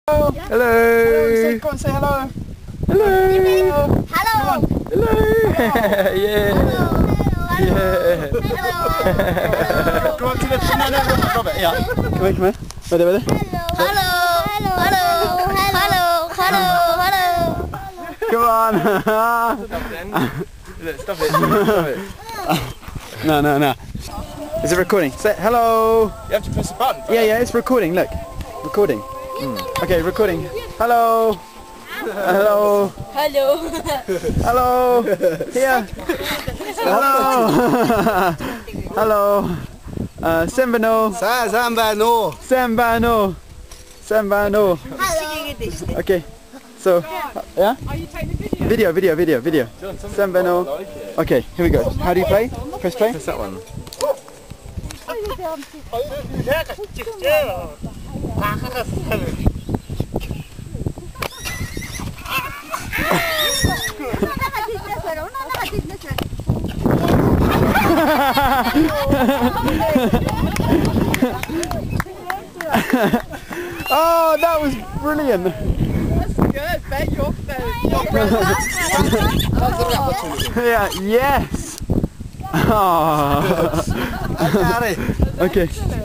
Hello. Hello. Hello. Go and say hello. Hello. Hello. Hello. Yeah. Yeah. Go on to the Robert. Yeah. Come here. Ready. Hello. Come on. Stop it. No. Is it recording? Say hello. You have to press the button. Yeah, it's recording. Look. Recording. Okay, recording. Hello. Hello. Hello. Here. Hello. Hello. Sembano. Sembano. Okay. So, yeah? Are you taking a video? Video. Sembano. Okay, here we go. How do you play? Press play. Press that one. Oh, that was brilliant. That's good. Bet your Yeah, yes. Oh. Okay.